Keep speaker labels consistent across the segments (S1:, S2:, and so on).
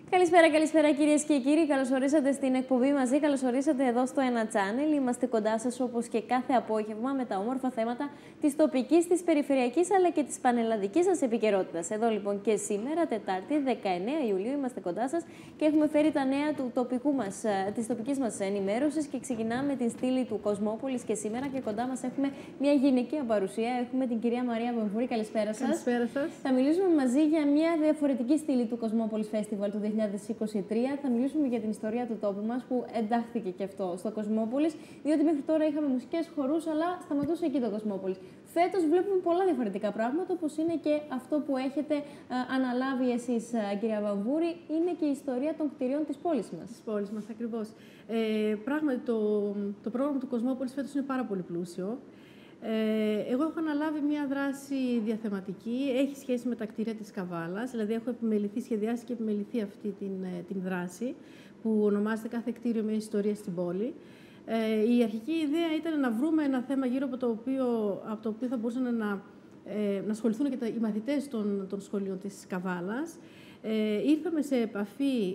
S1: Καλησπέρα κυρίες και κύριοι. Καλώς ορίσατε στην εκπομπή μαζί. Καλώς ορίσατε εδώ στο Ένα Channel. Είμαστε κοντά σας όπως και κάθε απόγευμα με τα όμορφα θέματα της τοπικής, της περιφερειακής αλλά και της πανελλαδικής σας επικαιρότητας. Εδώ λοιπόν και σήμερα, Τετάρτη 19 Ιουλίου, είμαστε κοντά σας και έχουμε φέρει τα νέα του τοπικού μας, της τοπικής μας ενημέρωσης και ξεκινάμε την στήλη του Κοσμόπολης και σήμερα και κοντά μας έχουμε μια γυναικεία παρουσία. Έχουμε την κυρία Μαρία Βεμβούρη. Καλησπέρα σας.
S2: Καλησπέρα σας.
S1: Θα μιλήσουμε μαζί για μια διαφορετική στήλη του Κοσμόπολης Festival του 2023. Θα μιλήσουμε για την ιστορία του τόπου μας που εντάχθηκε και αυτό στο Κοσμόπολης, διότι μέχρι τώρα είχαμε μουσικές, χορούς, αλλά σταματούσε εκεί το Κοσμόπολης. Φέτος βλέπουμε πολλά διαφορετικά πράγματα, όπως είναι και αυτό που έχετε αναλάβει εσείς, κυρία Βαμβούρη, είναι και η ιστορία των κτηρίων της πόλης μας.
S2: Της πόλης μας, ακριβώς. Πράγματι, το πρόγραμμα του Κοσμόπολης φέτος είναι πάρα πολύ πλούσιο. Εγώ έχω αναλάβει μια δράση διαθεματική, έχει σχέση με τα κτίρια της Καβάλας, δηλαδή έχω σχεδιάσει και επιμεληθεί αυτή την δράση, που ονομάζεται «Κάθε κτίριο μια ιστορία στην πόλη». Η αρχική ιδέα ήταν να βρούμε ένα θέμα γύρω από το οποίο θα μπορούσαν να ασχοληθούν και οι μαθητές των σχολείων της Καβάλας. Ήρθαμε σε επαφή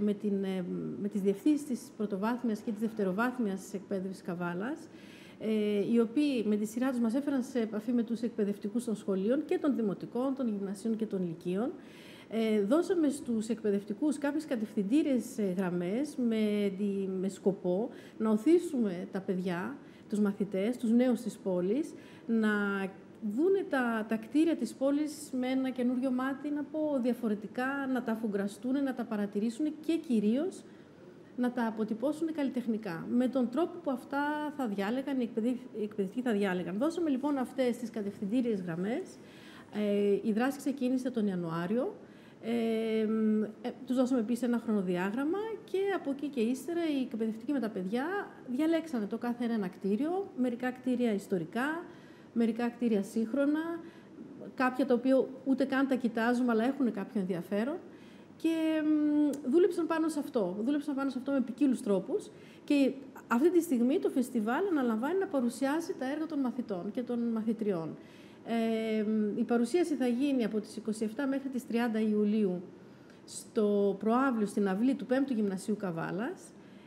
S2: με τις διευθύνσεις της πρωτοβάθμιας και της δευτεροβάθμιας εκπαίδευσης Καβάλας, οι οποίοι με τη σειρά τους μας έφεραν σε επαφή με τους εκπαιδευτικούς των σχολείων και των δημοτικών, των γυμνασίων και των λυκείων. Δώσαμε στους εκπαιδευτικούς κάποιες κατευθυντήριες γραμμές με σκοπό να οθήσουμε τα παιδιά, τους μαθητές, τους νέους της πόλης, να δούνε τα κτίρια της πόλης με ένα καινούριο μάτι, να πω διαφορετικά, να τα αφουγκραστούν, να τα παρατηρήσουν και κυρίως να τα αποτυπώσουν καλλιτεχνικά, με τον τρόπο που αυτά θα διάλεγαν, οι εκπαιδευτικοί θα διάλεγαν. Δώσαμε λοιπόν αυτές τις κατευθυντήριες γραμμές. Η δράση ξεκίνησε τον Ιανουάριο. Τους δώσαμε επίσης ένα χρονοδιάγραμμα και από εκεί και ύστερα οι εκπαιδευτικοί με τα παιδιά διαλέξανε το κάθε ένα κτίριο, μερικά κτίρια ιστορικά, μερικά κτίρια σύγχρονα, κάποια τα οποία ούτε καν τα κοιτάζουμε, αλλά έχουν κάποιο ενδιαφέρον. Και δούλεψαν πάνω σε αυτό. Δούλεψαν πάνω σε αυτό με ποικίλους τρόπους. Και αυτή τη στιγμή το φεστιβάλ αναλαμβάνει να παρουσιάσει τα έργα των μαθητών και των μαθητριών. Η παρουσίαση θα γίνει από τις 27 μέχρι τις 30 Ιουλίου στο προαύλιο στην αυλή του 5ου Γυμνασίου Καβάλας.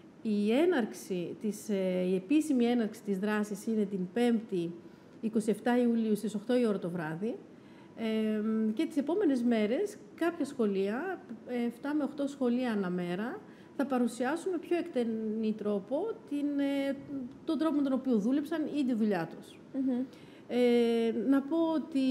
S2: Η επίσημη έναρξη της δράσης είναι την 5η 27 Ιουλίου στις 8 η ώρα το βράδυ. Και τις επόμενες μέρες κάποια σχολεία, 7 με 8 σχολεία ανά μέρα, θα παρουσιάσουν με πιο εκτενή τρόπο τον τρόπο με τον οποίο δούλεψαν ή τη δουλειά τους. Να πω ότι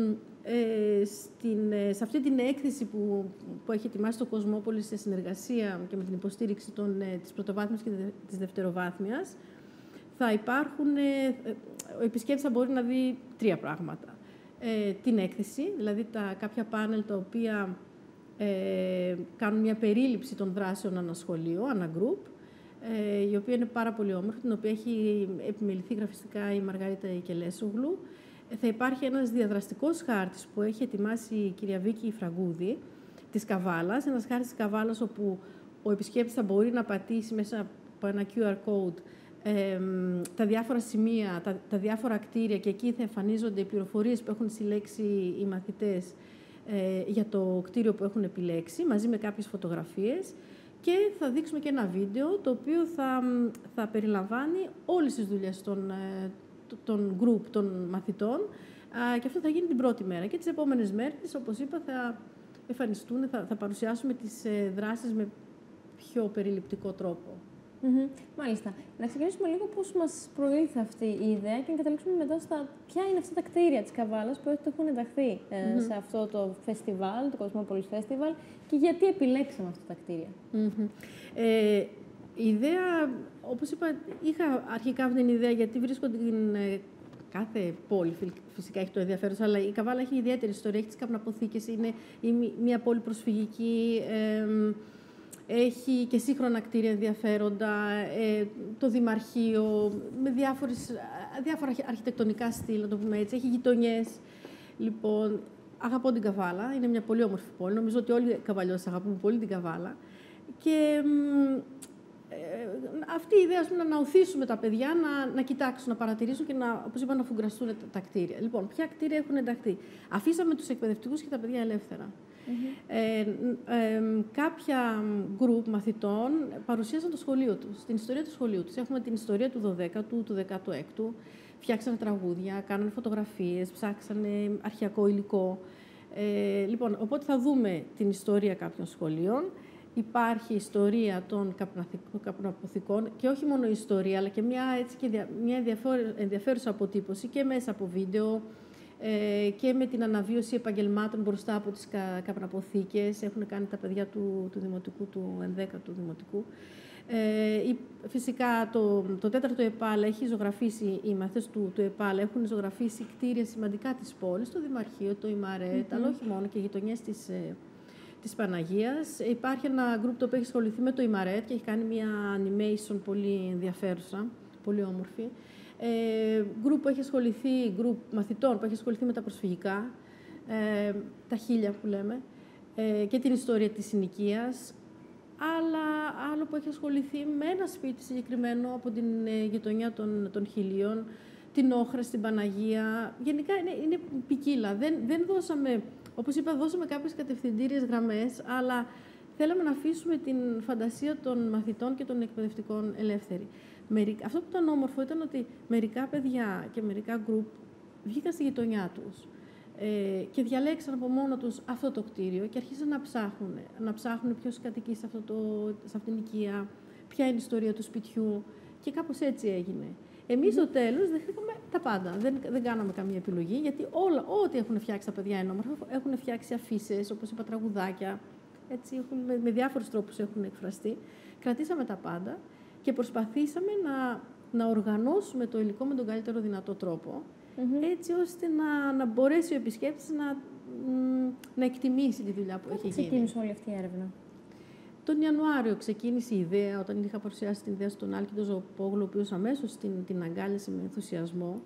S2: σε αυτή την έκθεση που έχει ετοιμάσει το Κοσμόπολη σε συνεργασία και με την υποστήριξη της πρωτοβάθμιας και της δευτεροβάθμιας, θα υπάρχουν, ο επισκέπτης θα μπορεί να δει 3 πράγματα. Την έκθεση, δηλαδή κάποια πάνελ τα οποία κάνουν μια περίληψη των δράσεων ανά σχολείο, ανά γκρουπ, η οποία είναι πάρα πολύ όμορφη, την οποία έχει επιμεληθεί γραφιστικά η Μαργαρίτα Κελέσογλου. Θα υπάρχει ένας διαδραστικός χάρτης που έχει ετοιμάσει η κυρία Βίκη Φραγκούδη της Καβάλας, ένας χάρτης της Καβάλας όπου ο επισκέπτης θα μπορεί να πατήσει μέσα από ένα QR code τα διάφορα σημεία, τα διάφορα κτίρια και εκεί θα εμφανίζονται οι πληροφορίες που έχουν συλλέξει οι μαθητές για το κτίριο που έχουν επιλέξει, μαζί με κάποιες φωτογραφίες και θα δείξουμε και ένα βίντεο το οποίο θα περιλαμβάνει όλες τις δουλειές των group των μαθητών και αυτό θα γίνει την πρώτη μέρα. Και τις επόμενες μέρες, όπως είπα, θα εμφανιστούν, θα παρουσιάσουμε τις δράσεις με πιο περιληπτικό τρόπο.
S1: Μάλιστα. Να ξεκινήσουμε λίγο πώς μας προήλθε αυτή η ιδέα και να καταλήξουμε μετά στα ποια είναι αυτά τα κτίρια της Καβάλας που έχουν ενταχθεί σε αυτό το φεστιβάλ, το Κοσμόπολης Festival, και γιατί επιλέξαμε αυτά τα κτίρια.
S2: Η ιδέα, όπως είπα, είχα αρχικά αυτή την ιδέα γιατί βρίσκονται κάθε πόλη φυσικά έχει το ενδιαφέρον, αλλά η Καβάλα έχει ιδιαίτερη ιστορία, έχει τις καπναποθήκες, είναι μια πόλη προσφυγική, έχει και σύγχρονα κτίρια ενδιαφέροντα, το Δημαρχείο, με διάφορα αρχιτεκτονικά στυλ, να το πούμε έτσι. Έχει γειτονιές. Λοιπόν, αγαπώ την Καβάλα, είναι μια πολύ όμορφη πόλη. Νομίζω ότι όλοι οι καβαλιώτες αγαπούν πολύ την Καβάλα. Και αυτή η ιδέα, ας πούμε, να οθήσουμε τα παιδιά να κοιτάξουν, να παρατηρήσουν και όπως είπα, να φουγκραστούν τα κτίρια. Λοιπόν, ποια κτίρια έχουν ενταχθεί? Αφήσαμε τους εκπαιδευτικούς και τα παιδιά ελεύθερα. Κάποια γκρουπ μαθητών παρουσίασαν το σχολείο τους, την ιστορία του σχολείου τους. Έχουμε την ιστορία του 12ου, του 16ου, φτιάξανε τραγούδια, κάνανε φωτογραφίες, ψάξανε αρχαιακό υλικό. Λοιπόν, οπότε θα δούμε την ιστορία κάποιων σχολείων. Υπάρχει ιστορία των καπνοαποθηκών και όχι μόνο η ιστορία, αλλά και μια ενδιαφέρουσα αποτύπωση και μέσα από βίντεο και με την αναβίωση επαγγελμάτων μπροστά από τις καπνοαποθήκες. Έχουν κάνει τα παιδιά του Δημοτικού, του 11ου Δημοτικού. Φυσικά το 4ο ΕΠΑΛ έχει ζωγραφίσει, οι μαθητές του ΕΠΑΛ έχουν ζωγραφίσει κτίρια σημαντικά της πόλης, το Δημαρχείο, το ΙΜΑΡΕΤ, αλλά όχι μόνο, και γειτονιές της Παναγίας. Υπάρχει ένα γκρουπ το οποίο έχει ασχοληθεί με το ΙΜΑΡΕΤ και έχει κάνει μια animation πολύ ενδιαφέρουσα, πολύ όμορφη. Γκρουπ μαθητών που έχει ασχοληθεί με τα προσφυγικά, τα 1000 που λέμε, και την ιστορία της συνοικίας. Άλλο που έχει ασχοληθεί με ένα σπίτι συγκεκριμένο από την γειτονιά των 1000, την Όχρα στην Παναγία. Γενικά είναι ποικίλα. Δεν δώσαμε, όπως είπα, δώσαμε κάποιες κατευθυντήριες γραμμές, αλλά θέλαμε να αφήσουμε την φαντασία των μαθητών και των εκπαιδευτικών ελεύθερη. Αυτό που ήταν όμορφο ήταν ότι μερικά παιδιά και μερικά γκρουπ βγήκαν στη γειτονιά τους και διαλέξαν από μόνο τους αυτό το κτίριο και αρχίσαν να ψάχνουν ποιος κατοικεί σε αυτήν την οικία, ποια είναι η ιστορία του σπιτιού, και κάπως έτσι έγινε. Εμείς στο τέλος δεχτήκαμε τα πάντα. Δεν κάναμε καμία επιλογή, γιατί ό,τι έχουν φτιάξει τα παιδιά είναι όμορφο. Έχουν φτιάξει αφίσες, όπως είπα, τραγουδάκια. Έτσι, με διάφορους τρόπους έχουν εκφραστεί. Κρατήσαμε τα πάντα και προσπαθήσαμε να οργανώσουμε το υλικό με τον καλύτερο δυνατό τρόπο, έτσι ώστε να μπορέσει ο επισκέπτης να εκτιμήσει τη δουλειά που έχει γίνει.
S1: Πότε ξεκίνησε όλη αυτή η έρευνα?
S2: Τον Ιανουάριο ξεκίνησε η ιδέα, όταν είχα παρουσιάσει την ιδέα στον Άλκη τον Ζωοπόγλου, ο οποίος αμέσως την αγκάλιασε με ενθουσιασμό.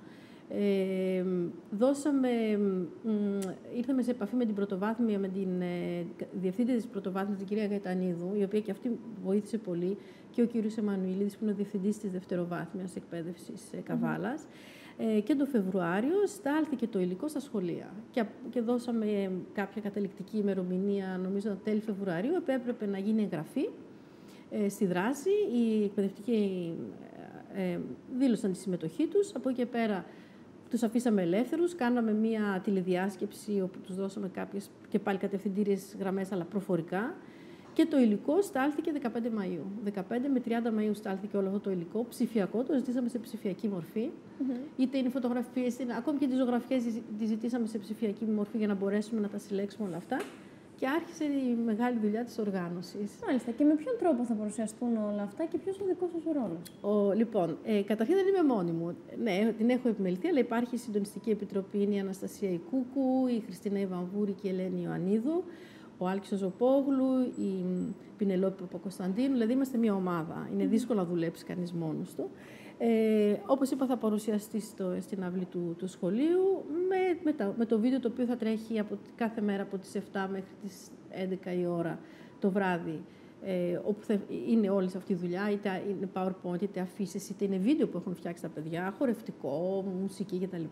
S2: Ήρθαμε σε επαφή με την πρωτοβάθμια, με την διευθύντρια της πρωτοβάθμιας, την κυρία Γαϊτανίδου, η οποία και αυτή βοήθησε πολύ, και ο κύριος Εμμανουηλίδης, που είναι ο διευθυντής της δευτεροβάθμιας εκπαίδευσης Καβάλας. Και το Φεβρουάριο στάλθηκε το υλικό στα σχολεία και δώσαμε κάποια καταληκτική ημερομηνία, νομίζω τέλη Φεβρουαρίου, έπρεπε να γίνει εγγραφή στη δράση. Οι εκπαιδευτικοί δήλωσαν τη συμμετοχή τους. Από εκεί και πέρα τους αφήσαμε ελεύθερους, κάναμε μία τηλεδιάσκεψη όπου τους δώσαμε κάποιες και πάλι κατευθυντήριες γραμμές, αλλά προφορικά. Και το υλικό στάλθηκε 15 Μαΐου. 15 με 30 Μαΐου στάλθηκε όλο αυτό το υλικό, ψηφιακό, το ζητήσαμε σε ψηφιακή μορφή. Είτε είναι φωτογραφίες, ακόμη και τις ζωγραφιές τις ζητήσαμε σε ψηφιακή μορφή για να μπορέσουμε να τα συλλέξουμε όλα αυτά. Και άρχισε η μεγάλη δουλειά της οργάνωσης.
S1: Μάλιστα. Και με ποιον τρόπο θα παρουσιαστούν όλα αυτά και ποιος είναι ο δικός σας ρόλος?
S2: Λοιπόν, καταρχήν δεν είμαι μόνη μου. Ναι, την έχω επιμεληθεί, αλλά υπάρχει η συντονιστική επιτροπή, είναι η Αναστασία Ικούκου, η Χριστίνα Ιβανβούρη και η Ελένη Ιωαννίδου, ο Άλκης ο Ζωοπόγλου, η Πινελόπη Παπακοσταντίνου, δηλαδή είμαστε μια ομάδα. Είναι δύσκολο να δουλέψει κανείς μόνος του. Όπως είπα, θα παρουσιαστεί στην αυλή του σχολείου με το βίντεο, το οποίο θα τρέχει κάθε μέρα από τις 7 μέχρι τις 11 η ώρα το βράδυ, όπου θα είναι όλη αυτή η δουλειά, είτε είναι PowerPoint, είτε αφήσεις, είτε είναι βίντεο που έχουν φτιάξει τα παιδιά, χορευτικό, μουσική κτλ.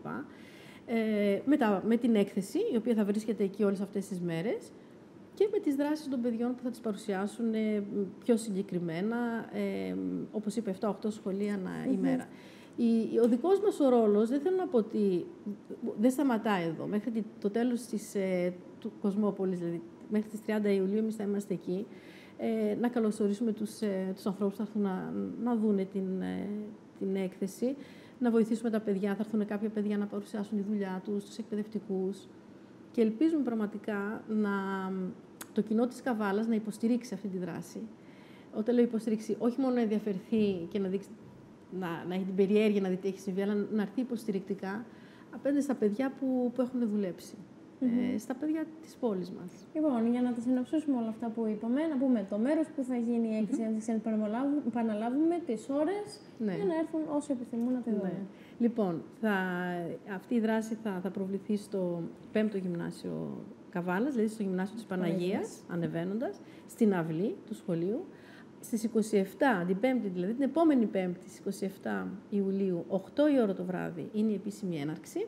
S2: Με την έκθεση, η οποία θα βρίσκεται εκεί όλες αυτές τις μέρες, και με τις δράσεις των παιδιών που θα τις παρουσιάσουν πιο συγκεκριμένα, όπως είπε, 7-8 σχολεία ανά ημέρα. Ο δικός μας ο ρόλος, δεν θέλω να πω ότι δεν σταματάει εδώ. Μέχρι το τέλος του Κοσμόπολης, δηλαδή μέχρι τις 30 Ιουλίου, εμείς θα είμαστε εκεί, να καλωσορίσουμε τους ανθρώπους που θα έρθουν να δούνε την έκθεση, να βοηθήσουμε τα παιδιά. Θα έρθουν κάποια παιδιά να παρουσιάσουν τη δουλειά τους, τους εκπαιδευτικούς. Και ελπίζουμε πραγματικά το κοινό της Καβάλας να υποστηρίξει αυτή τη δράση. Όταν λέω υποστηρίξει, όχι μόνο να ενδιαφερθεί και να έχει την περιέργεια να δει τι έχει συμβεί, αλλά να έρθει υποστηρικτικά απέναντι στα παιδιά που έχουν δουλέψει. Στα παιδιά της πόλης μας.
S1: Λοιπόν, για να τα συνοψίσουμε όλα αυτά που είπαμε, να πούμε το μέρος που θα γίνει η έκθεση, να επαναλάβουμε τις ώρες, για να έρθουν όσοι επιθυμούν να τη δουν.
S2: Λοιπόν, αυτή η δράση θα προβληθεί στο 5ο Γυμνάσιο Καβάλας, δηλαδή στο Γυμνάσιο της Παναγίας, ανεβαίνοντας, στην αυλή του σχολείου, Στις 27, την Πέμπτη δηλαδή, την επόμενη Πέμπτη, στις 27 Ιουλίου, 8 η ώρα το βράδυ, είναι η επίσημη έναρξη.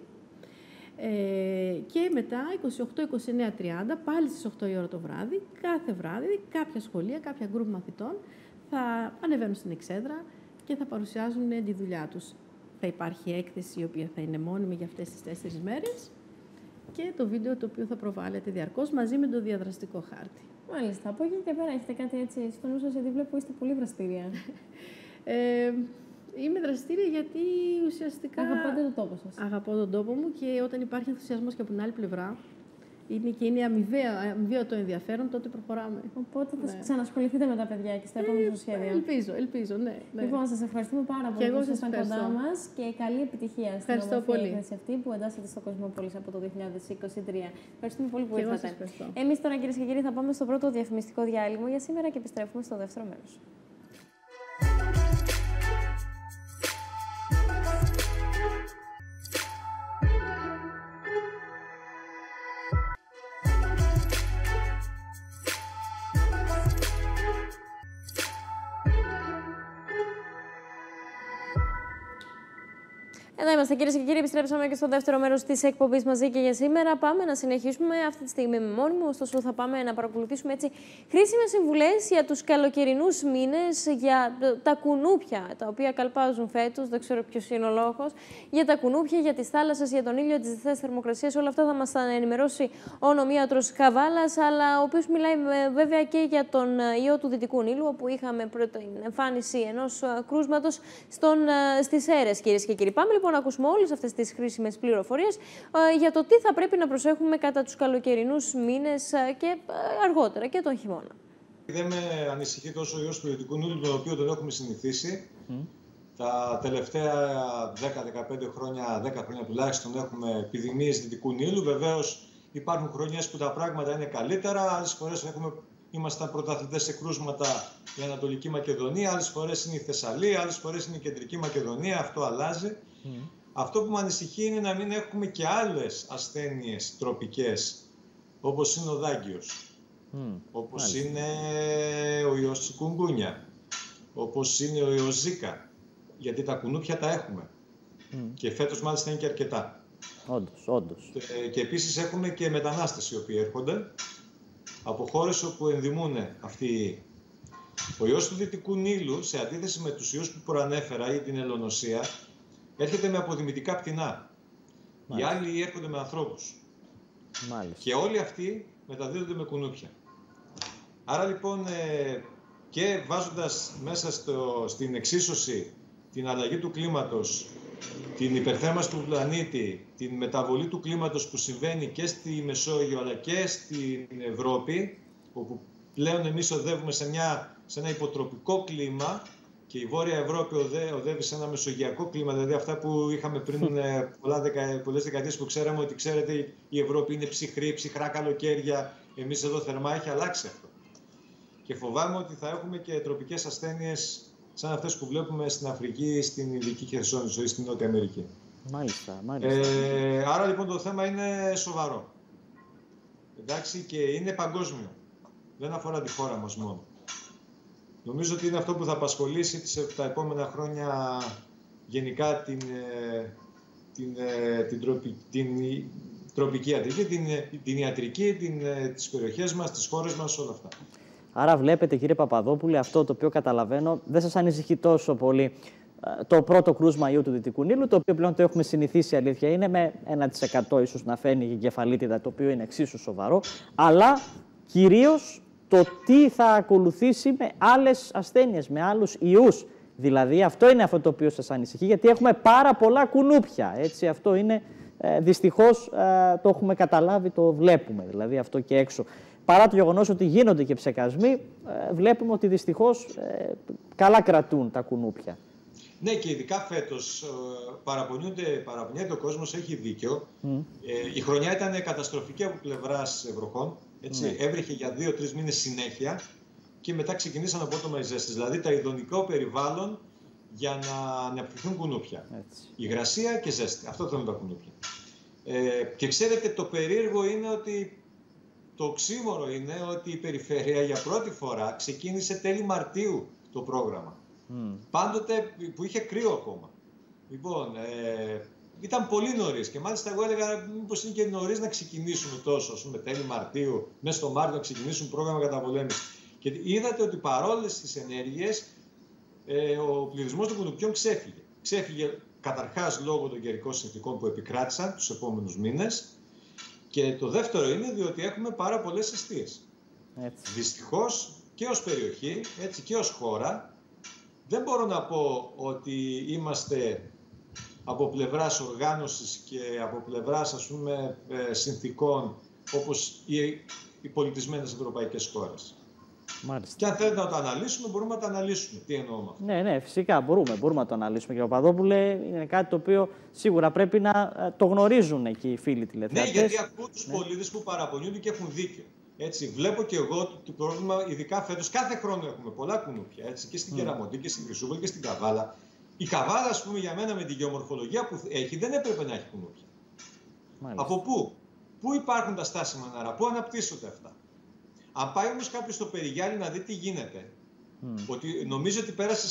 S2: Και μετά, 28-29-30, πάλι στις 8 η ώρα το βράδυ, κάθε βράδυ, κάποια σχολεία, κάποια γκρουπ μαθητών θα ανεβαίνουν στην εξέδρα και θα παρουσιάζουν τη δουλειά τους. Θα υπάρχει έκθεση η οποία θα είναι μόνιμη για αυτές τις 4 μέρες και το βίντεο το οποίο θα προβάλλεται διαρκώς μαζί με το διαδραστικό χάρτη.
S1: Μάλιστα. Από εκεί και πέρα έχετε κάτι έτσι στο νου σας, γιατί βλέπω είστε πολύ δραστήρια.
S2: Είμαι δραστήρια γιατί ουσιαστικά
S1: αγαπάτε τον τόπο σας.
S2: Αγαπώ τον τόπο μου και όταν υπάρχει ενθουσιασμός και από την άλλη πλευρά είναι αμοιβαίο το ενδιαφέρον, τότε προχωράμε.
S1: Οπότε θα ξανασχοληθείτε με τα παιδιά και στα επόμενα σχέδια.
S2: Ελπίζω, ναι.
S1: Λοιπόν, σας ευχαριστούμε πάρα πολύ που ήσασταν κοντά μας και καλή επιτυχία στην όμορφη έκθεση αυτή που εντάσσεται στο Κοσμόπολης από το 2023. Ευχαριστούμε πολύ που ήρθατε. Εμείς τώρα, κυρίες και κύριοι, θα πάμε στο πρώτο διαφημιστικό διάλειμμα για σήμερα και επιστρέφουμε στο δεύτερο μέρος. Εδώ είμαστε, κυρίες και κύριοι. Επιστρέψαμε και στο δεύτερο μέρος της εκπομπής μαζί και για σήμερα. Πάμε να συνεχίσουμε αυτή τη στιγμή με μόνιμο. Ωστόσο, θα πάμε να παρακολουθήσουμε έτσι χρήσιμες συμβουλές για τους καλοκαιρινούς μήνες, για τα κουνούπια τα οποία καλπάζουν φέτος. Δεν ξέρω ποιος είναι ο λόγος. Για τα κουνούπια, για τις θάλασσες, για τον ήλιο, τις διθέσεις θερμοκρασίες. Όλα αυτά θα μας τα ενημερώσει ο νομίατρος Καβάλας, αλλά ο οποίος μιλάει βέβαια και για τον ιό του Δυτικού Νείλου, όπου είχαμε την εμφάνιση ενός κρούσματος στις Σέρρες, κυρίες και κύριοι. Πάμε λοιπόν να ακούσουμε όλες αυτές τις χρήσιμες πληροφορίες για το τι θα πρέπει να προσέχουμε κατά τους καλοκαιρινούς μήνες και αργότερα και τον χειμώνα.
S3: Δεν με ανησυχεί τόσο ο ιός του Δυτικού Νείλου, τον οποίο τον έχουμε συνηθίσει. Τα τελευταία 10-15 χρόνια, 10 χρόνια τουλάχιστον, έχουμε επιδημίες Δυτικού Νείλου. Βεβαίως υπάρχουν χρονιές που τα πράγματα είναι καλύτερα, άλλες φορές ήμασταν πρωταθλητές σε κρούσματα η Ανατολική Μακεδονία, άλλες φορές είναι η Θεσσαλία, άλλες φορές είναι η Κεντρική Μακεδονία, αυτό αλλάζει. Αυτό που με ανησυχεί είναι να μην έχουμε και άλλες ασθένειες τροπικές, όπως είναι ο δάγκιος, όπως είναι ο ιός τσικουνγκούνια, όπως είναι ο ιός Ζίκα, γιατί τα κουνούπια τα έχουμε και φέτος μάλιστα είναι και αρκετά.
S4: Όντως.
S3: Και επίσης έχουμε και μετανάστες οι οποίοι έρχονται από χώρες όπου ενδημούν αυτοί. Ο ιός του Δυτικού Νείλου, σε αντίθεση με τους ιούς που προανέφερα ή την ελονοσία, έρχεται με αποδημητικά πτηνά. Οι άλλοι έρχονται με ανθρώπους. Και όλοι αυτοί μεταδίδονται με κουνούπια. Άρα λοιπόν και βάζοντας μέσα στην εξίσωση την αλλαγή του κλίματος, την υπερθέρμανση του πλανήτη, την μεταβολή του κλίματος που συμβαίνει και στη Μεσόγειο αλλά και στην Ευρώπη, όπου πλέον εμείς οδεύουμε σε ένα υποτροπικό κλίμα και η Βόρεια Ευρώπη οδεύει σε ένα μεσογειακό κλίμα, δηλαδή αυτά που είχαμε πριν πολλές δεκαετίες που ξέραμε ότι ξέρετε η Ευρώπη είναι ψυχρά καλοκαίρια, εμείς εδώ θερμά, έχει αλλάξει αυτό. Και φοβάμαι ότι θα έχουμε και τροπικές ασθένειες σαν αυτές που βλέπουμε στην Αφρική, στην Ινδική Χερσόνησο ή στην Νότια Αμερική.
S4: Μάλιστα.
S3: Άρα λοιπόν το θέμα είναι σοβαρό. Εντάξει, και είναι παγκόσμιο. Δεν αφορά τη χώρα μας μόνο. Νομίζω ότι είναι αυτό που θα απασχολήσει τα επόμενα χρόνια γενικά την τροπική ιατρική, την ιατρική, τις περιοχές μας, τις χώρες μας, όλα αυτά.
S4: Άρα βλέπετε, κύριε Παπαδόπουλε, αυτό το οποίο καταλαβαίνω δεν σας ανησυχεί τόσο πολύ το πρώτο κρούσμα ιού του Δυτικού Νείλου, το οποίο πλέον το έχουμε συνηθίσει, αλήθεια είναι, με 1% ίσως να φαίνει η εγκεφαλίτιδα, το οποίο είναι εξίσου σοβαρό, αλλά κυρίως το τι θα ακολουθήσει με άλλες ασθένειες, με άλλους ιούς. Δηλαδή αυτό είναι αυτό το οποίο σας ανησυχεί, γιατί έχουμε πάρα πολλά κουνούπια, έτσι, αυτό είναι, δυστυχώς το έχουμε καταλάβει, το βλέπουμε, δηλαδή αυτό και έξω. Παρά το γεγονός ότι γίνονται και ψεκασμοί, βλέπουμε ότι δυστυχώς καλά κρατούν τα κουνούπια.
S3: Ναι, και ειδικά φέτος παραπονιέται ο κόσμος, έχει δίκιο. Η χρονιά ήταν καταστροφική από πλευράς βροχών. Έβρεχε για 2-3 μήνες συνέχεια και μετά ξεκινήσαν απότομα οι ζέστες. Δηλαδή τα ειδονικό περιβάλλον για να αναπτυχθούν κουνούπια. Υγρασία και ζέστη. Αυτό θέλουν τα κουνούπια. Και ξέρετε, το περίεργο είναι ότι το οξύμορο είναι ότι η Περιφέρεια για πρώτη φορά ξεκίνησε τέλη Μαρτίου το πρόγραμμα. Πάντοτε που είχε κρύο ακόμα. Λοιπόν, ήταν πολύ νωρίς και μάλιστα εγώ έλεγα μήπως είναι και νωρίς να ξεκινήσουμε τόσο, ας πούμε, τέλη Μαρτίου, μέσα στο Μάρτιο να ξεκινήσουν πρόγραμμα καταπολέμησης. Και είδατε ότι παρόλες τις ενέργειες ο πληθυσμός των κουνουπιών ξέφυγε. Ξέφυγε καταρχάς λόγω των καιρικών συνθηκών που επικράτησαν τους επόμενους μήνες και το δεύτερο είναι διότι έχουμε πάρα πολλές εστίες. Δυστυχώς και ως περιοχή, έτσι και ως χώρα, δεν μπορώ να πω ότι είμαστε από πλευράς οργάνωσης και από πλευράς, ας πούμε, συνθηκών όπως οι πολιτισμένες ευρωπαϊκές χώρες.
S4: Μάλιστα.
S3: Και αν θέλετε να το αναλύσουμε, μπορούμε να το αναλύσουμε. Τι εννοώ με αυτό?
S4: Ναι, φυσικά μπορούμε να το αναλύσουμε. Και Παπαδόπουλε, είναι κάτι το οποίο σίγουρα πρέπει να το γνωρίζουν εκεί οι φίλοι τηλεθεατές.
S3: Ναι, γιατί ακούω τους πολίτες που παραπονιούνται και έχουν δίκιο. Έτσι, βλέπω και εγώ το πρόβλημα, ειδικά φέτος, κάθε χρόνο έχουμε πολλά κουνούπια. Έτσι, και στην Κεραμοντή και στην Χρυσούπολη και στην Καβάλα. Η Καβάλα, ας πούμε, για μένα με τη γεωμορφολογία που έχει, δεν έπρεπε να έχει κουνούπια.
S4: Μάλιστα.
S3: Από πού? Πού υπάρχουν τα στάσιμα νερά, πού αναπτύσσονται αυτά? Αν πάει όμως κάποιος στο Περιγιάλι να δει τι γίνεται, ότι νομίζω ότι πέρασε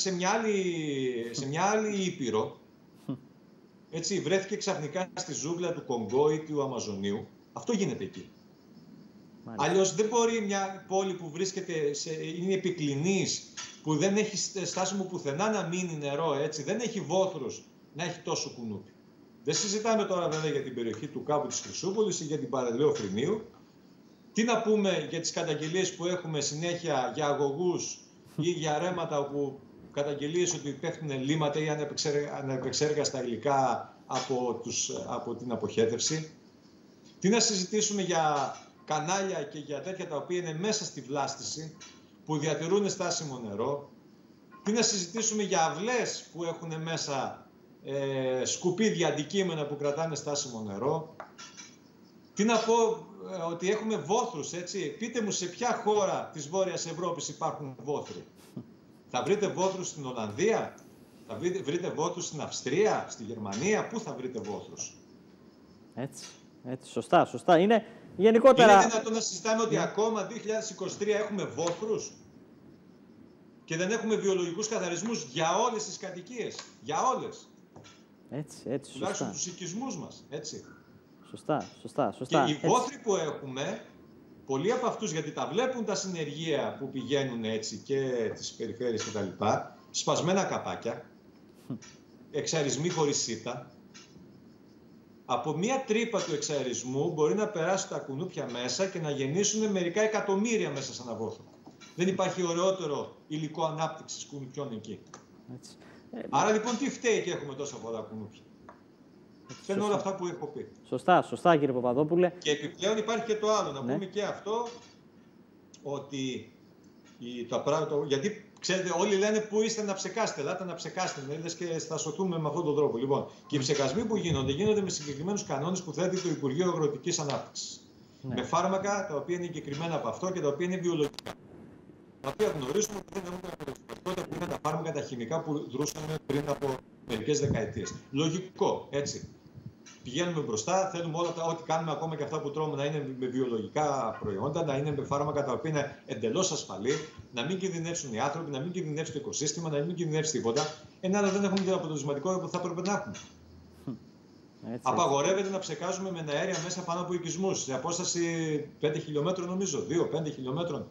S3: σε μια άλλη ήπειρο, έτσι, βρέθηκε ξαφνικά στη ζούγκλα του Κονγκό ή του Αμαζονίου, αυτό γίνεται εκεί. Αλλιώς δεν μπορεί μια πόλη που βρίσκεται, είναι επικλινής, που δεν έχει στάσιμο πουθενά να μείνει νερό, έτσι, δεν έχει βόθρους, να έχει τόσο κουνούπι. Δεν συζητάμε τώρα βέβαια για την περιοχή του κάπου της Χρυσούπολης ή για την παραλία Φρυνίου. Τι να πούμε για τις καταγγελίες που έχουμε συνέχεια για αγωγούς ή για ρέματα όπου καταγγελίες ότι πέφτουν λίματα ή ανεπεξέργαστα υλικά από την αποχέτευση. Τι να συζητήσουμε για κανάλια και για τέτοια τα οποία είναι μέσα στη βλάστηση που διατηρούν στάσιμο νερό. Τι να συζητήσουμε για αυλές που έχουν μέσα σκουπίδια, αντικείμενα που κρατάνε στάσιμο νερό. Τι να πω ότι έχουμε βόθρους, έτσι. Πείτε μου σε ποια χώρα της Βόρειας Ευρώπης υπάρχουν βόθροι. Θα βρείτε βόθρους στην Ολλανδία, θα βρείτε βόθρους στην Αυστρία, στη Γερμανία, πού θα βρείτε βόθρους?
S4: Έτσι, σωστά. Είναι γενικότερα...
S3: Είναι δυνατόν να συζητάμε ότι ακόμα 2023 έχουμε βόθρους και δεν έχουμε βιολογικούς καθαρισμούς για όλες τις κατοικίες, για όλες.
S4: Έτσι,
S3: τουλάχιστον τους οικισμούς μας, έτσι.
S4: Σωστά.
S3: Και οι βόθροι που έχουμε, πολλοί από αυτούς, γιατί τα βλέπουν τα συνεργεία που πηγαίνουν έτσι και τις περιφέρειες και τα λοιπά, σπασμένα καπάκια, εξαρισμοί χωρίς σίτα. Από μία τρύπα του εξαρισμού μπορεί να περάσουν τα κουνούπια μέσα και να γεννήσουν μερικά εκατομμύρια μέσα σε ένα βόθρο. Δεν υπάρχει ωραιότερο υλικό ανάπτυξης κουνουπιών εκεί.
S4: Έτσι.
S3: Άρα λοιπόν τι φταίει και έχουμε τόσα πολλά κουνούπια? Φταίνουν όλα αυτά που έχω πει.
S4: Σωστά κύριε Παπαδόπουλε.
S3: Και επιπλέον υπάρχει και το άλλο, να πούμε και αυτό, ότι γιατί ξέρετε όλοι λένε πού είστε να ψεκάσετε, ελάτε να ψεκάσετε, λες και θα σωθούμε με αυτόν τον τρόπο. Λοιπόν, και οι ψεκασμοί που γίνονται με συγκεκριμένους κανόνες που θέτει το Υπουργείο Αγροτικής Ανάπτυξης. Με φάρμακα τα οποία είναι εγκεκριμένα από αυτό και τα οποία είναι βιολογικά. Τα οποία γνωρίζουμε ότι δεν έχουν αποτελεσματικότητα που είναι τα φάρμακα, τα χημικά που δρούσαν πριν από μερικές δεκαετίες. Λογικό, έτσι. Πηγαίνουμε μπροστά, θέλουμε όλα ό,τι κάνουμε, ακόμα και αυτά που τρώμε, να είναι με βιολογικά προϊόντα, να είναι με φάρμακα τα οποία είναι εντελώς ασφαλή, να μην κινδυνεύσουν οι άνθρωποι, να μην κινδυνεύσει το οικοσύστημα, να μην κινδυνεύσει τίποτα. Αλλά δεν έχουμε την αποτελεσματικότητα που θα έπρεπε να έχουμε. Απαγορεύεται να ψεκάζουμε με αέρια μέσα πάνω από οικισμούς, σε απόσταση 5 χιλιόμετρων, νομίζω, 2-5 χιλιόμετρων.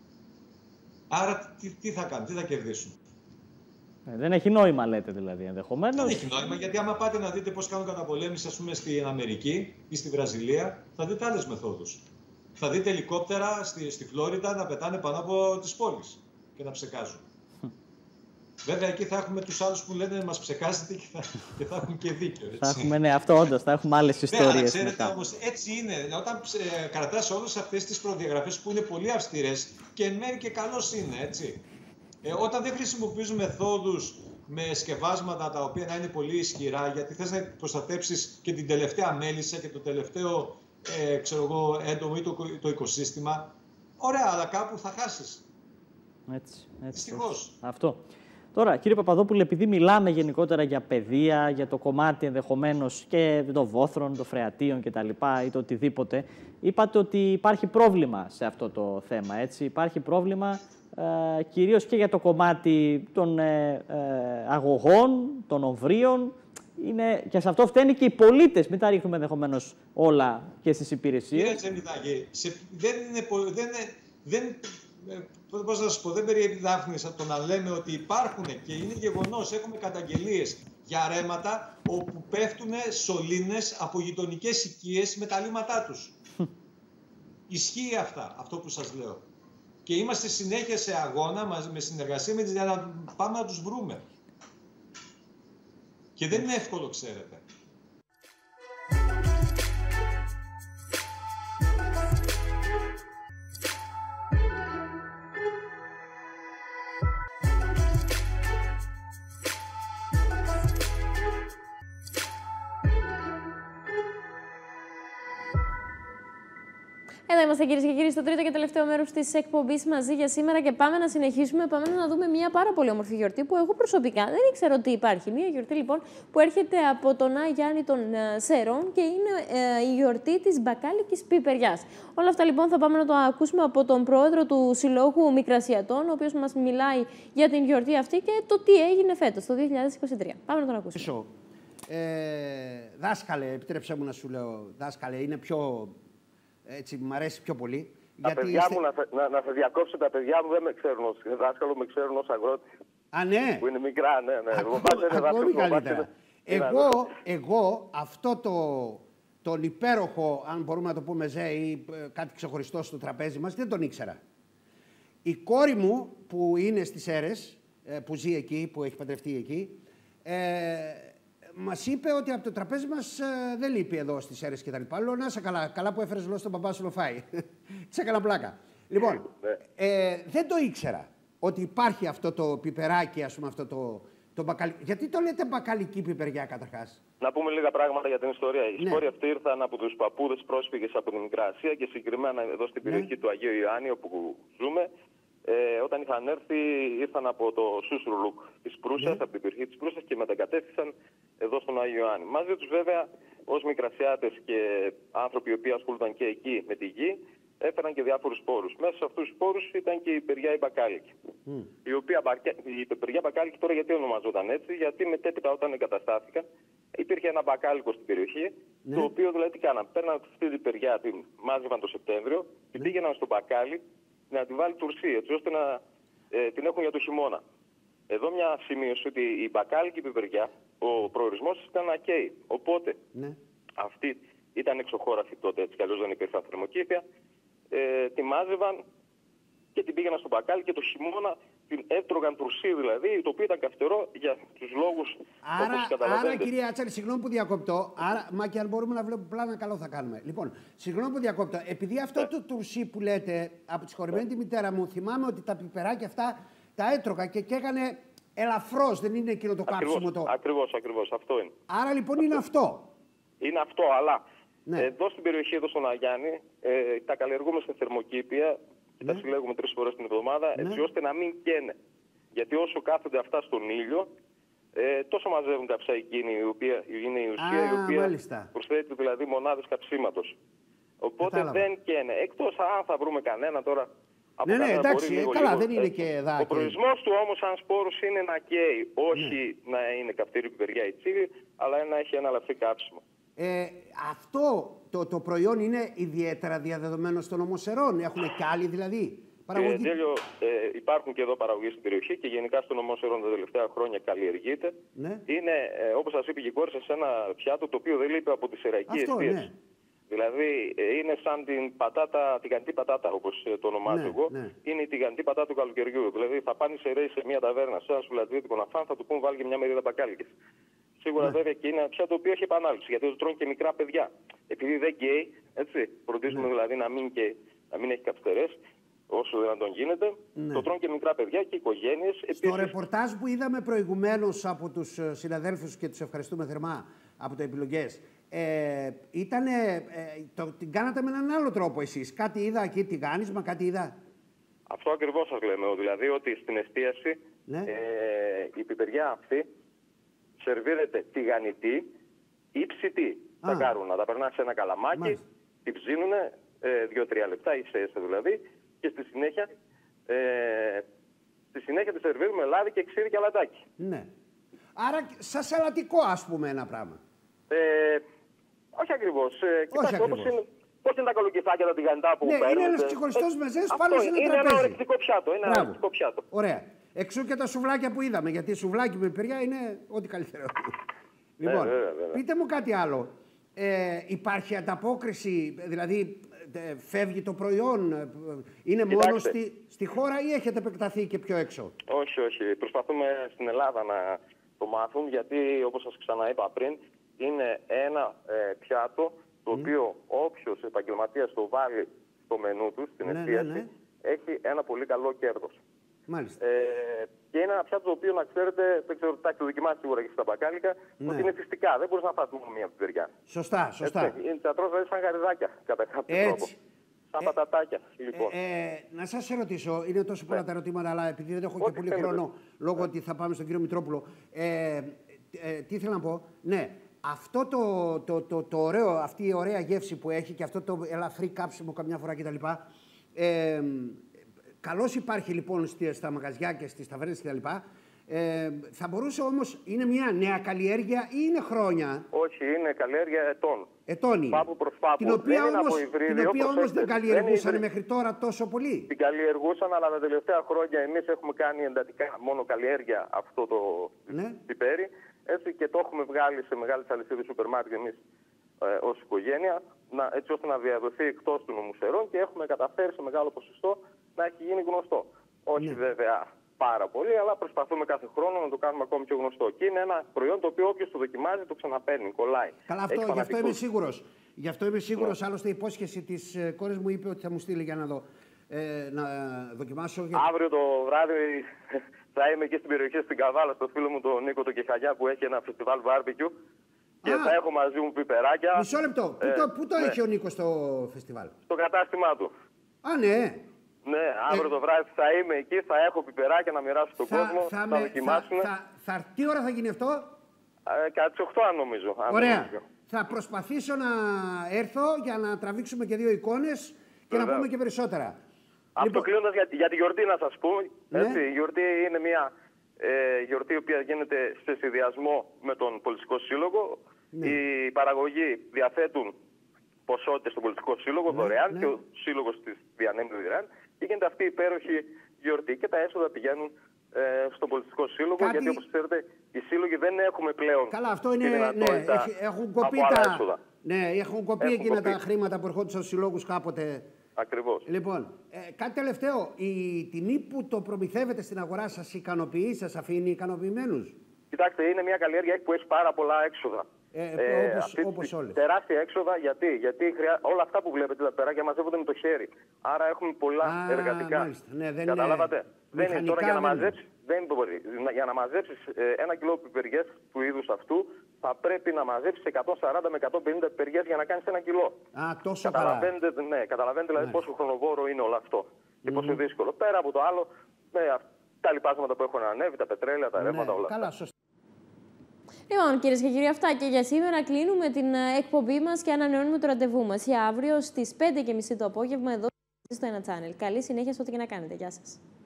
S3: Άρα τι θα κάνουν, τι θα κερδίσουν?
S4: Δεν έχει νόημα, λέτε δηλαδή, ενδεχομένως.
S3: Δεν έχει νόημα, γιατί άμα πάτε να δείτε πώς κάνουν καταπολέμηση, ας πούμε, στην Αμερική ή στη Βραζιλία, θα δείτε άλλες μεθόδους. Θα δείτε ελικόπτερα στη Φλόριντα να πετάνε πάνω από τις πόλεις και να ψεκάζουν. Βέβαια, εκεί θα έχουμε τους άλλους που λένε μας ψεκάζετε και θα έχουν και δίκιο. Έτσι.
S4: Θα έχουμε, αυτό όντως, θα έχουμε άλλες ιστορίες.
S3: Αλλά ξέρετε όμως, έτσι είναι. Όταν κρατάς όλες αυτές τις προδιαγραφές που είναι πολύ αυστηρές και εν μέρει και καλώς είναι, έτσι. Όταν δεν χρησιμοποιείς μεθόδους με σκευάσματα τα οποία να είναι πολύ ισχυρά, γιατί θες να προστατέψεις και την τελευταία μέλισσα και το τελευταίο έντομο ή το οικοσύστημα, ωραία, αλλά κάπου θα χάσεις.
S4: Έτσι.
S3: Δυστυχώς.
S4: Αυτό. Τώρα, κύριε Παπαδόπουλε, επειδή μιλάμε γενικότερα για παιδεία, για το κομμάτι ενδεχομένως και των βόθρων, των φρεατίων κτλ. Ή το οτιδήποτε, είπατε ότι υπάρχει πρόβλημα σε αυτό το θέμα. Έτσι. Υπάρχει πρόβλημα κυρίως και για το κομμάτι των αγωγών, των ομβρίων. Και σε αυτό φταίνουν και οι πολίτες. Μην τα ρίχνουμε ενδεχομένως όλα και στις υπηρεσίες.
S3: Κύριε Τσεμιτάκη, πώς να σας πω, δεν περιέχει δάφνης το να λέμε ότι υπάρχουν και είναι γεγονός. Έχουμε καταγγελίες για ρέματα όπου πέφτουν σωλήνες από γειτονικές οικίες με τα λύματά τους. Ισχύει αυτό που σας λέω. Και είμαστε συνέχεια σε αγώνα με συνεργασία με τις για να πάμε να τους βρούμε. Και δεν είναι εύκολο, ξέρετε.
S1: Εδώ είμαστε, κυρίες και κύριοι, στο τρίτο και τελευταίο μέρος της εκπομπής μαζί για σήμερα και πάμε να συνεχίσουμε. Πάμε να δούμε μια πάρα πολύ όμορφη γιορτή που εγώ προσωπικά δεν ήξερα ότι υπάρχει. Μια γιορτή λοιπόν που έρχεται από τον Άι Γιάννη των Σερών και είναι η γιορτή της μπακάλικης πιπεριάς. Όλα αυτά λοιπόν θα πάμε να το ακούσουμε από τον πρόεδρο του Συλλόγου Μικρασιατών, ο οποίος μας μιλάει για την γιορτή αυτή και το τι έγινε φέτος, το 2023. Πάμε να τον ακούσουμε.
S5: Δάσκαλε, επιτρέψε μου να σου λέω, δάσκαλε, είναι πιο... Έτσι, μου αρέσει πιο πολύ.
S6: Τα παιδιά μου, να σε διακόψω, τα παιδιά μου δεν με ξέρουν ως δάσκαλο, με ξέρουν ως αγρότη.
S5: Α, ναι.
S6: Που είναι μικρά, ναι.
S5: Ακόμη καλύτερα. Εγώ αυτό τον υπέροχο, αν μπορούμε να το πούμε ή κάτι ξεχωριστό στο τραπέζι μας, δεν τον ήξερα. Η κόρη μου που είναι στις Σέρρες, που ζει εκεί, που έχει παντρευτεί εκεί, μας είπε ότι από το τραπέζι μας δεν λείπει εδώ στις Σέρρες και τα λοιπά. Λέω, να είσαι καλά, καλά που έφερες λόγω στον μπαμπά σου φάει. Της έκανα πλάκα. Λοιπόν, δεν το ήξερα ότι υπάρχει αυτό το πιπεράκι, ας πούμε, αυτό το μπακάλι. Γιατί το λέτε μπακαλική πιπεριά καταρχάς?
S6: Να πούμε λίγα πράγματα για την ιστορία. Οι σπόροι αυτοί ήρθαν από τους παππούδες πρόσφυγες από την Μικρά Ασία και συγκεκριμένα εδώ στην περιοχή του Αγίου Ιωάννη, όπου ζούμε. Όταν είχαν έρθει, ήρθαν από το Σούσρουλουκ της Προύσας, από την περιοχή της Προύσας και μετακατέστησαν εδώ στον Άγιο Ιωάννη. Μαζί τους βέβαια ως μικρασιάτες και άνθρωποι οι οποίοι ασχολούνταν και εκεί με τη γη, έφεραν και διάφορους σπόρους. Μέσα σε αυτούς τους σπόρους ήταν και η πιπεριά η μπακάλικη. Η πιπεριά μπακάλικη τώρα γιατί ονομαζόταν έτσι? Γιατί μετέπειτα όταν εγκαταστάθηκαν υπήρχε ένα μπακάλικο στην περιοχή, το οποίο δηλαδή τι κάναν? Παίρναν αυτή την πιπεριά, την μάζευαν το Σεπτέμβριο, την πήγαιναν στο μπακάλι να τη βάλει τουρσί, έτσι ώστε να την έχουν για το χειμώνα. Εδώ μια σημείωση ότι η μπακάλικη πιπεριά, ο προορισμός ήταν να καίει. Οπότε αυτή ήταν εξωχώραφη τότε, έτσι κι αλλιώς δεν υπήρχαν θερμοκήπια. Τη μάζευαν και την πήγαιναν στο μπακάλι και το χειμώνα την έτρωγαν τουρσί δηλαδή, το οποίο ήταν καυτερό για τους λόγους όπως καταλαβαίνετε.
S5: Άρα, κυρία Άτσαρη, συγγνώμη που διακόπτω. Άρα, μα και αν μπορούμε να βλέπουμε πλάνα, καλό θα κάνουμε. Λοιπόν, συγγνώμη που διακόπτω. Επειδή αυτό το τουρσί που λέτε από τη συγχωρημένη τη μητέρα μου, θυμάμαι ότι τα πιπεράκια αυτά τα έτρωγα και καίγανε ελαφρώς. Δεν είναι εκείνο το κάψιμο το.
S6: Ακριβώς, αυτό είναι.
S5: Άρα λοιπόν είναι αυτό.
S6: Είναι αυτό, αλλά εδώ στην περιοχή, εδώ στον Αγιάννη, τα καλλιεργούμε σε θερμοκήπια. Τα συλλέγουμε 3 φορές την εβδομάδα, έτσι ώστε να μην καίνε. Γιατί όσο κάθονται αυτά στον ήλιο, τόσο μαζεύουν καψαϊκίνη, η οποία είναι η ουσία η οποία προσθέτει δηλαδή μονάδες καψίματος. Οπότε δεν καίνε. Εκτός αν θα βρούμε κανένα τώρα.
S5: Εντάξει, καλά, δεν είναι και δάκρυ.
S6: Ο προορισμός του όμως, σαν σπόρος, είναι να καίει. Όχι να είναι καυτήρη πιπεριά ή τσίλι, αλλά να έχει ένα ελαφρύ κάψιμο.
S5: Αυτό το προϊόν είναι ιδιαίτερα διαδεδομένο στον Ομοσερών. Έχουν και άλλοι δηλαδή παραγωγή?
S6: Υπάρχουν και εδώ παραγωγή στην περιοχή και γενικά στον Ομοσερών τα τελευταία χρόνια καλλιεργείται. Είναι, όπως σας είπε και η κόρη σας, ένα πιάτο το οποίο δεν λείπει από τη σεραϊκή εστίαση. Δηλαδή είναι σαν την πατάτα, τηγανιτή πατάτα, όπως το ονομάζω εγώ. Είναι η τηγανιτή πατάτα του καλοκαιριού. Δηλαδή θα πάνε σε μια ταβέρνα, σε ένα σουλατζίδικο να φάνε, θα του πούν βάλει και μια μερίδα μπακάλικες. Σίγουρα βέβαια και είναι ένα πιάτο το οποίο έχει επανάληψη, γιατί το τρώνε και μικρά παιδιά. Επειδή δεν καίει, έτσι, φροντίζουμε δηλαδή να μην καίει, να μην έχει καψτερές, όσο δυνατόν γίνεται. Το τρώνε και μικρά παιδιά και οικογένειες.
S5: Στο ρεπορτάζ που είδαμε προηγουμένως από τους συναδέλφους και τους ευχαριστούμε θερμά από το Επιλογές, την κάνατε με έναν άλλο τρόπο εσείς. Κάτι είδα εκεί, τηγάνισμα, κάτι είδα.
S6: Αυτό ακριβώς σας λέμε, δηλαδή ότι στην εστίαση
S5: Ναι.
S6: Η πιπεριά αυτή σερβίρεται τηγανιτή ή ψητή. Τα κάρουνα. Τα περνά σε ένα καλαμάκι, μάλιστα, τη ψήνουνε 2-3 λεπτά, ίσα δηλαδή, και στη συνέχεια τη σερβίρουμε λάδι και ξύδι και αλατάκι.
S5: Ναι. Άρα σαν σαλατικό, ας πούμε, ένα πράγμα.
S6: Όχι ακριβώς. Κοιτάξτε, πώς είναι τα κολοκυθάκια, τα τηγανιτά που παίρνετε.
S5: Είναι ένας ξεχωριστός μεζές πάνω σε ένα τραπέζι.
S6: Είναι ένα ορεκτικό πιάτο. Είναι ένα ορεκτικό πιάτο.
S5: Ωραία. Εξού και τα σουβλάκια που είδαμε, γιατί σουβλάκι με πιπεριά είναι ό,τι καλύτερο. Λοιπόν, πείτε μου κάτι άλλο. Υπάρχει ανταπόκριση, δηλαδή φεύγει το προϊόν, είναι μόνο στη χώρα ή έχετε επεκταθεί και πιο έξω?
S6: Όχι. Προσπαθούμε στην Ελλάδα να το μάθουν, γιατί όπως σας ξαναείπα πριν, είναι ένα πιάτο το οποίο όποιος επαγγελματίας το βάλει στο μενού του, στην εστίαση, έχει ένα πολύ καλό κέρδος.
S5: Μάλιστα.
S6: Και είναι ένα πιάτο το οποίο, να ξέρετε, δεν ξέρω, το δοκιμάσει σίγουρα και στα μπακάλικα, ότι είναι φυστικά. Δεν μπορείς να φας μόνο μία πιπεριά.
S5: Σωστά.
S6: Είναι τα τρως δηλαδή σαν γαριδάκια, κατά κάποιο τρόπο. Σαν πατατάκια, λοιπόν.
S5: Να σας ρωτήσω, είναι τόσο πολλά τα ερωτήματα, αλλά επειδή δεν έχω και πολύ χρόνο, λόγω ότι θα πάμε στον κύριο Μητρόπουλο, τι ήθελα να πω. Ναι, αυτό το ωραίο, αυτή η ωραία γεύση που έχει και αυτό το ελαφρύ κάψιμο καμιά φορά κτλ. Καλώς υπάρχει λοιπόν στα μαγαζιά και στις ταβέρνες κτλ. Θα μπορούσε όμως, είναι μια νέα καλλιέργεια ή είναι χρόνια?
S6: Όχι, είναι καλλιέργεια ετών.
S5: Ετών είναι.
S6: Πάπου προς πάπου.
S5: Την οποία όμως δεν καλλιεργούσαν μέχρι τώρα τόσο πολύ.
S6: Την καλλιεργούσαν, αλλά τα τελευταία χρόνια εμείς έχουμε κάνει εντατικά μόνο καλλιέργεια αυτό το πιπέρι. Έτσι και το έχουμε βγάλει σε μεγάλες αλυσίδες σούπερ μάρκετ εμείς ως οικογένεια, έτσι ώστε να διαδοθεί εκτός του νομουσερών, και έχουμε καταφέρει σε μεγάλο ποσοστό να έχει γίνει γνωστό. Όχι βέβαια πάρα πολύ, αλλά προσπαθούμε κάθε χρόνο να το κάνουμε ακόμη πιο γνωστό. Και είναι ένα προϊόν το οποίο όποιος το δοκιμάζει το ξαναπαίρνει, κολλάει.
S5: Καλά, γι' αυτό είμαι σίγουρος. Γι' αυτό είμαι σίγουρος. Άλλωστε, η υπόσχεση της κόρης μου είπε ότι θα μου στείλει για να δω. Να δοκιμάσω.
S6: Αύριο το βράδυ θα είμαι εκεί στην περιοχή στην Καβάλα, στο φίλο μου τον Νίκο τον Κεχαγιά, που έχει ένα φεστιβάλ barbecue. Και θα έχω μαζί μου πιπεράκια.
S5: Μισό λεπτό. Πού το έχει ο Νίκος το φεστιβάλ?
S6: Στο κατάστημά του.
S5: Α, ναι.
S6: Ναι, αύριο το βράδυ θα είμαι εκεί, θα έχω πιπεράκια να μοιράσω στον κόσμο, θα δοκιμάσουν.
S5: Τι ώρα θα γίνει αυτό?
S6: Κατά τις 8 αν νομίζω.
S5: Ωραία. Θα προσπαθήσω να έρθω για να τραβήξουμε και 2 εικόνες και να πούμε και περισσότερα.
S6: Αυτό κλείνοντας για τη γιορτή να σας πω. Έτσι, η γιορτή είναι μια γιορτή η οποία γίνεται σε συνδυασμό με τον Πολιτιστικό Σύλλογο. Οι παραγωγοί διαθέτουν ποσότητες στον Πολιτιστικό Σύλλογο δωρεάν και ο Σύλλογος της διανέμει δωρεάν. Και γίνεται αυτή η υπέροχη γιορτή και τα έσοδα πηγαίνουν στον Πολιτιστικό Σύλλογο. Γιατί όπως ξέρετε, οι σύλλογοι δεν έχουμε πλέον.
S5: Καλά, αυτό είναι. Έχουν κοπεί έχουν κοπεί εκείνα τα χρήματα που ερχόντουσαν στους συλλόγους κάποτε.
S6: Ακριβώς.
S5: Λοιπόν, κάτι τελευταίο. Η τιμή που το προμηθεύετε στην αγορά σας ικανοποιεί, σας αφήνει ικανοποιημένους?
S6: Κοιτάξτε, είναι μια καλλιέργεια που έχει πάρα πολλά έξοδα.
S5: Όπως όλες.
S6: Τεράστια έξοδα, γιατί όλα αυτά που βλέπετε τα περάκια μαζεύονται με το χέρι. Άρα έχουμε πολλά εργατικά. Καταλάβατε. Δεν είναι τώρα για να μαζέψεις. Δεν μπορεί. Για να μαζέψεις 1 κιλό πιπεριές του είδους αυτού, θα πρέπει να μαζέψεις 140 με 150 πιπεριές για να κάνεις 1 κιλό.
S5: Τόσο
S6: καταλαβαίνετε, ναι, καταλαβαίνετε δηλαδή πόσο χρονοβόρο είναι όλο αυτό. Και πόσο δύσκολο. Πέρα από το άλλο, τα λοιπάσματα που έχουν ανέβει, τα πετρέλαια, τα ρεύματα, όλα αυτά.
S1: Λοιπόν, κυρίες και κύριοι, αυτά και για σήμερα. Κλείνουμε την εκπομπή μας και ανανεώνουμε το ραντεβού μας για αύριο στις 5:30 το απόγευμα εδώ στο Ένα Channel. Καλή συνέχεια σε ό,τι και να κάνετε. Γεια σας.